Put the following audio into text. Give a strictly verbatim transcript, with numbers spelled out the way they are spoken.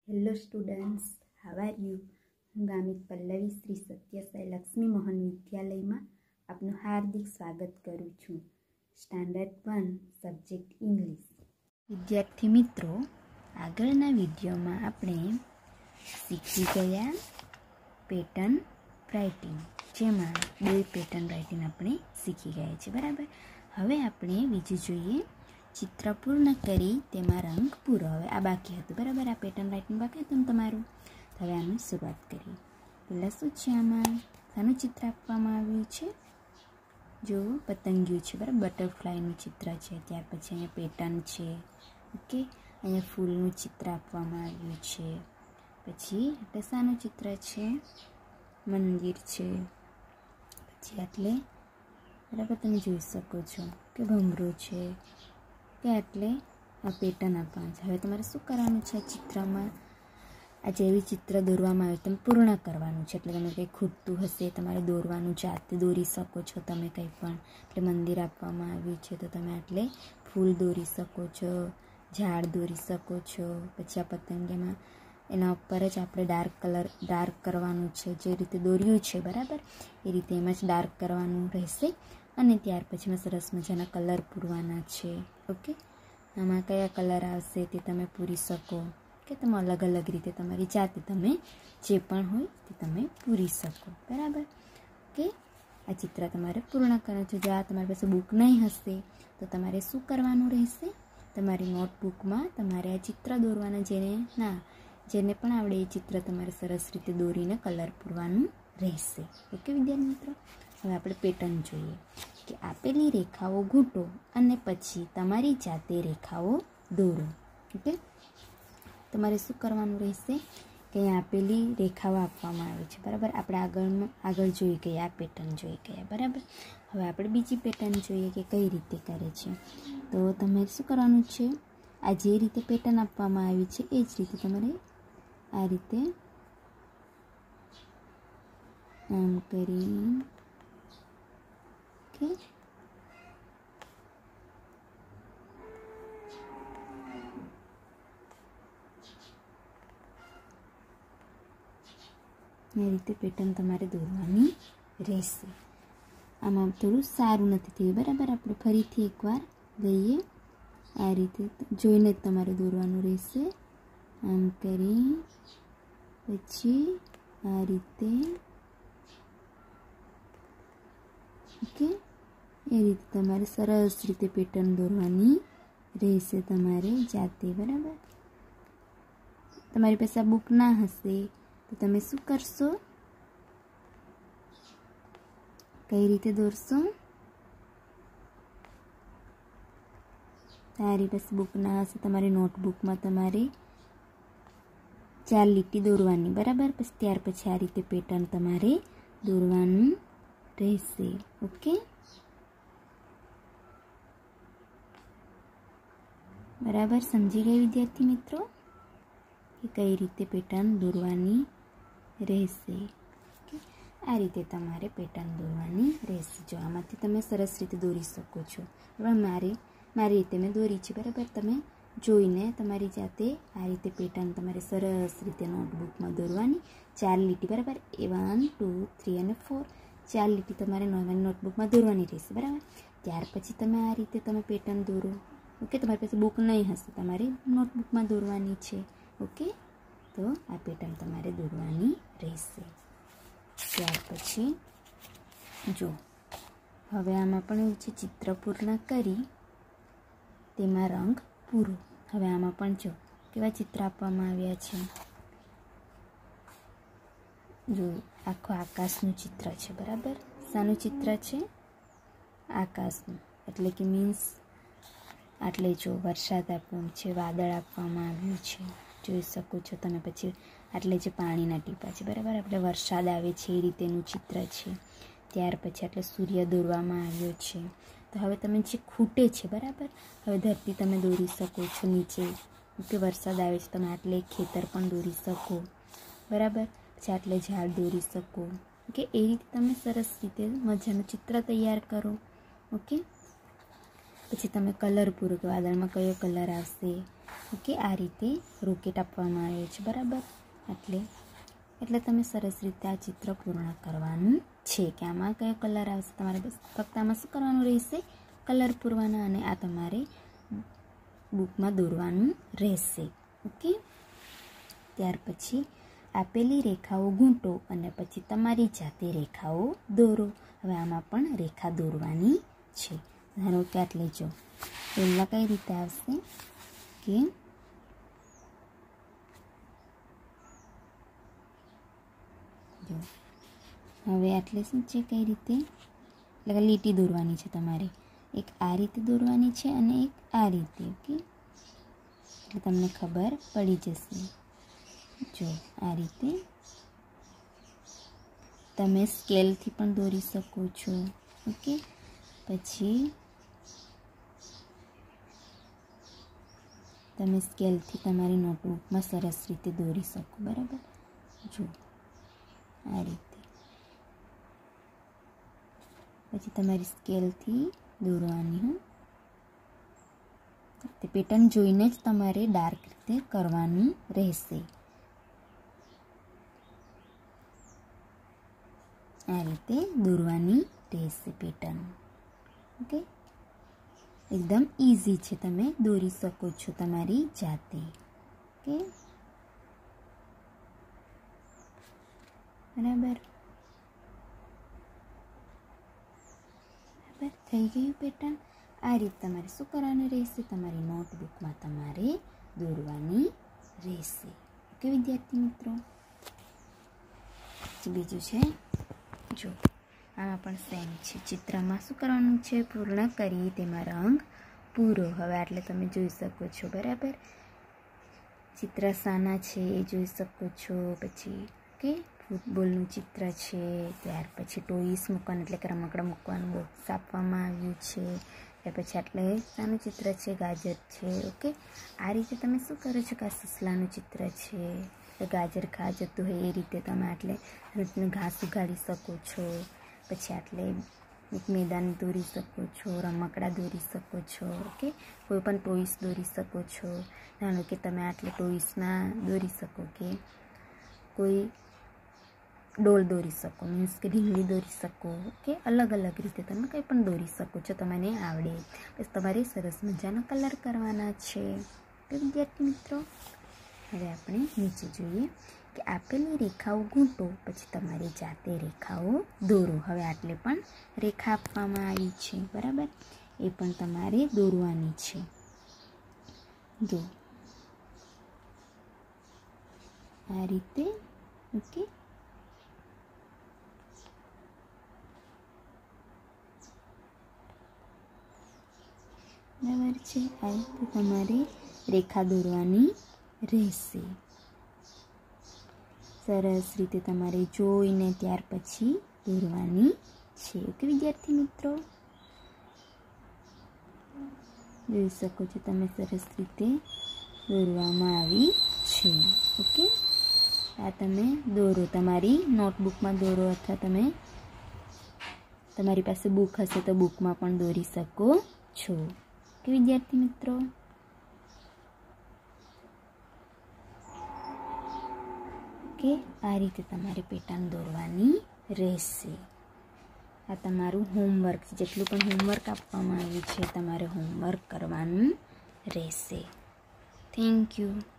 Hello students, how are you? હું ગામિત પલ્લવી શ્રી સત્યસાઈ લક્ષ્મી મોહન વિદ્યાલયમાં આપનું હાર્દિક સ્વાગત કરું છું. Standard one subject English. વિદ્યાર્થી મિત્રો, આગળના વિડીયોમાં આપણે શીખી ગયા પેટર્ન રાઇટિંગ, જેમાં બે પેટર્ન રાઇટિંગ આપણે શીખી ગયા છે. બરાબર. હવે આપણે બીજું જોઈએ, ચિત્ર પૂર્ણ કરી તેમાં રંગ પૂરો. હવે આ બાકી હતું. બરાબર. આ પેટર્ન રાઇટિંગ બાકી હતું ને તમારું. હવે આની શરૂઆત કરીએ. પહેલાં શું છે, આમાં શાનું ચિત્ર આપવામાં આવ્યું છે? જો પતંગિયું છે. બરાબર. બટરફ્લાયનું ચિત્ર છે. ત્યાર પછી અહીંયા પેટર્ન છે. ઓકે. અહીંયા ફૂલનું ચિત્ર આપવામાં આવ્યું છે. પછી એટલે શાનું ચિત્ર છે? મંદિર છે. પછી એટલે બરાબર તમે જોઈ શકો છો કે ભમરો છે કે એટલે આ પેટર્ન આપવાનું છે. હવે તમારે શું કરવાનું છે? ચિત્રમાં આ જેવી ચિત્ર દોરવામાં આવ્યું તમે પૂર્ણ કરવાનું છે. એટલે તમે કંઈ ખૂટતું હશે તમારે દોરવાનું, જાતે દોરી શકો છો તમે કંઈ પણ. એટલે મંદિર આપવામાં આવ્યું છે તો તમે એટલે ફૂલ દોરી શકો છો, ઝાડ દોરી શકો છો. પછી આ પતંગિયામાં એના ઉપર જ આપણે ડાર્ક કલર ડાર્ક કરવાનું છે. જે રીતે દોર્યું છે બરાબર એ રીતે એમાં જ ડાર્ક કરવાનું રહેશે. અને ત્યાર પછીમાં સરસ મજાના કલર પૂરવાના છે. ઓકે. આમાં કયા કલર આવશે તે તમે પૂરી શકો કે તમે અલગ અલગ રીતે તમારી જાતે તમે જે પણ હોય તે તમે પૂરી શકો. બરાબર. કે આ ચિત્ર તમારે પૂર્ણ કરવાનું છે. જો આ તમારી પાસે બુક નહીં હશે તો તમારે શું કરવાનું રહેશે? તમારી નોટબુકમાં તમારે આ ચિત્ર દોરવાના, જેને ના જેને પણ આવડે એ ચિત્ર તમારે સરસ રીતે દોરીને કલર પૂરવાનું રહેશે. ઓકે વિદ્યાર્થી મિત્રો. હવે આપણે પેટર્ન જોઈએ કે આપેલી રેખાઓ ઘૂંટો અને પછી તમારી જાતે રેખાઓ દોરો. ઓકે. તમારે શું કરવાનું રહેશે કે અહીં આપેલી રેખાઓ આપવામાં આવે છે. બરાબર. આપણે આગળમાં આગળ જોઈ ગયા, આ પેટર્ન જોઈ ગયા. બરાબર. હવે આપણે બીજી પેટર્ન જોઈએ કે કઈ રીતે કરે છે. તો તમારે શું કરવાનું છે? આ જે રીતે પેટર્ન આપવામાં આવી છે એ જ રીતે તમારે આ રીતે આમ કરી ઓકે એ રીતે પેટર્ન તમારે દોરવાની રહેશે. આમાં થોડું સારું નથી થયું. બરાબર. આપણે ફરીથી એકવાર લઈએ. આ રીતે જોઈને જ તમારે દોરવાનું રહેશે. આમ કરી પછી આ રીતે ઓકે એ રીતે તમારે સરસ રીતે પેટર્ન દોરવાની રહેશે તમારે જાતે. બરાબર. તમારી પાસે આ બુક ના હશે તો તમે શું કરશો? કઈ રીતે દોરશો? તારી પાસે બુક ના હશે, તમારી નોટબુકમાં તમારે ચાર લીટી દોરવાની. બરાબર. પછી ત્યાર પછી આ રીતે પેટર્ન તમારે દોરવાનું રહેશે. ઓકે. બરાબર. સમજી ગઈ વિદ્યાર્થી મિત્રો કે કઈ રીતે પેટર્ન દોરવાની રહેશે. ઓકે. આ રીતે તમારે પેટર્ન દોરવાની રહેશે. જો આમાંથી તમે સરસ રીતે દોરી શકો છો. બરાબર. મારી મારી રીતે મેં દોરી છે. બરાબર. તમે જોઈને તમારી જાતે આ રીતે પેટર્ન તમારે સરસ રીતે નોટબુકમાં દોરવાની. ચાર લીટી. બરાબર. એ વન ટુ થ્રી અને ફોર ચાર લીટી તમારે નોર્મલ નોટબુકમાં દોરવાની રહેશે. બરાબર. ત્યાર પછી તમે આ રીતે તમે પેટર્ન દોરો. ઓકે. તમારી પાસે બુક નહીં હશે, તમારે નોટબુકમાં દોરવાની છે. ઓકે. તો આ પેટર્ન તમારે દોરવાની રહેશે. ત્યાર પછી જો હવે આમાં પણ એવું છે, ચિત્ર પૂર્ણ કરી તેમાં રંગ પૂરો. હવે આમાં પણ જો કેવા ચિત્ર આપવામાં આવ્યા છે. જો આખો આકાશનું ચિત્ર છે. બરાબર. શાનું ચિત્ર છે? આકાશનું. એટલે કે મીન્સ આટલે જો વરસાદ આપ્યો છે, વાદળ આપવામાં આવ્યું છે, જોઈ શકો છો તમે. પછી આટલે જે પાણીના ટીપા છે. બરાબર. આપણે વરસાદ આવે છે એ રીતેનું ચિત્ર છે. ત્યાર પછી આટલે સૂર્ય દોરવામાં આવ્યો છે. તો હવે તમે જે ખૂટે છે. બરાબર. હવે ધરતી તમે દોરી શકો છો નીચે. કે વરસાદ આવે છે તમે આટલે ખેતર પણ દોરી શકો. બરાબર. પછી આટલે ઝાડ દોરી શકો. કે એ રીતે તમે સરસ રીતે મજાનું ચિત્ર તૈયાર કરો. ઓકે. પછી તમે કલર પૂરો કે વાદળમાં કયો કલર આવશે, ઓકે, આ રીતે રોકેટ આપવામાં આવે છે, બરાબર. એટલે એટલે તમે સરસ રીતે આ ચિત્ર પૂર્ણ કરવાનું છે કે આમાં કયો કલર આવશે. તમારે બસ ફક્ત આમાં શું કરવાનું રહેશે, કલર પૂરવાના, અને આ તમારે બુકમાં દોરવાનું રહેશે. ઓકે, ત્યાર પછી આપેલી રેખાઓ ગૂંટો અને પછી તમારી જાતે રેખાઓ દોરો. હવે આમાં પણ રેખા દોરવાની છે. ધારો કે આટલે જો પહેલાં કઈ રીતે આવશે કે જો હવે આટલે શું છે, કઈ રીતે એટલે લીટી દોરવાની છે તમારે. એક આ રીતે દોરવાની છે અને એક આ રીતે. ઓકે, એટલે તમને ખબર પડી જશે. જો આ રીતે તમે સ્કેલથી પણ દોરી શકો છો. ઓકે, પછી તમે સ્કેલથી તમારી નોટબુકમાં સરસ રીતે દોરી શકો, બરાબર. જો આ રીતે પછી તમારી સ્કેલથી દોરવાની. હું તે પેટર્ન જોઈને જ તમારે ડાર્ક રીતે કરવાનું રહેશે. આ રીતે દોરવાની રહેશે પેટર્ન. ઓકે, એકદમ ઇઝી છે, તમે દોરી શકો છો તમારી જાતે. ઓકે, બરાબર બરાબર થઈ ગયું પેટર્ન. આ રીતે તમારે શું કરવાનું રહેશે, તમારી નોટબુકમાં તમારે દોરવાની રહેશે. ઓકે વિદ્યાર્થી મિત્રો, બીજું છે જો આમાં પણ સેમ છે. ચિત્રમાં શું કરવાનું છે, પૂર્ણ કરી તેમાં રંગ પૂરો. હવે આટલે તમે જોઈ શકો છો, બરાબર. ચિત્ર શાના છે એ જોઈ શકો છો. પછી ઓકે, ફૂટબોલનું ચિત્ર છે. ત્યાર પછી ટોઈસ મૂકવાનું એટલે કે રમકડા મૂકવાનું બોક્સ આપવામાં આવ્યું છે. ત્યાર પછી આટલે શાનું ચિત્ર છે, ગાજર છે. ઓકે, આ રીતે તમે શું કરો છો કે આ સસલાનું ચિત્ર છે, ગાજર ખા જતું હોય એ રીતે તમે આટલે રીતનું ઘાસ ઉગાડી શકો છો. પછી આટલે એક મેદાન દોરી શકો છો, રમકડા દોરી શકો છો. ઓકે, કોઈ પણ ટોઈસ દોરી શકો છો. જાણો કે તમે આટલે ટોઈસના દોરી શકો કે કોઈ ડોલ દોરી શકો, મીન્સ કે ઢીંગલી દોરી શકો. ઓકે, અલગ અલગ રીતે તમે કંઈ પણ દોરી શકો છો, તમને આવડે. બસ તમારે સરસ મજાનો કલર કરવાના છે. તો વિદ્યાર્થી મિત્રો, હવે આપણે નીચે જોઈએ કે આપેલી રેખાઓ ગૂંટો પછી તમારી જાતે રેખાઓ દોરો. હવે આટલે પણ રેખા આપવામાં આવી છે, બરાબર. એ પણ તમારે દોરવાની છે. જો આ રીતે. ઓકે, બરાબર છે. આ રીતે તમારે રેખા દોરવાની રહેશે. સરસ રીતે તમારે જોઈને ત્યાર પછી દોરવાની છે. ઓકે વિદ્યાર્થી મિત્રો, જોઈ શકો છો તમે સરસ રીતે દોરવામાં આવી છે. ઓકે, આ તમે દોરો, તમારી નોટબુકમાં દોરો, અથવા તમે તમારી પાસે બુક હશે તો બુકમાં પણ દોરી શકો છો. ઓકે વિદ્યાર્થી મિત્રો, ઓકે, આ રીતે તમારે પેટર્ન દોરવાની રહેશે. આ તમારું હોમવર્ક, જેટલું પણ હોમવર્ક આપવામાં આવ્યું છે તમારે હોમવર્ક કરવાનું રહેશે. Thank you.